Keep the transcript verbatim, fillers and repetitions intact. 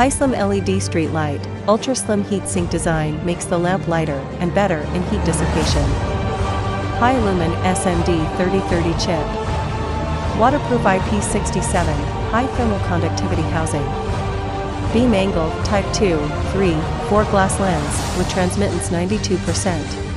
High slim L E D street light, ultra slim heat sink design makes the lamp lighter and better in heat dissipation. High lumen S M D thirty thirty chip. Waterproof I P sixty-seven, high thermal conductivity housing. Beam angle, type two, three, four glass lens, with transmittance ninety-two percent.